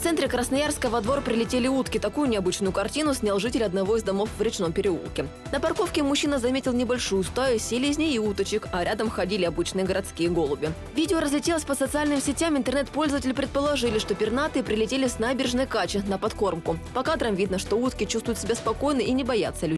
центре Красноярска во двор прилетели утки. Такую необычную картину снял житель одного из домов в Речном переулке. На парковке мужчина заметил небольшую стаю селезней и уточек, а рядом ходили обычные городские голуби. Видео разлетелось по социальным сетям. Интернет-пользователи предположили, что пернатые прилетели с набережной Качи на подкормку. По кадрам видно, что утки чувствуют себя спокойно и не боятся людей.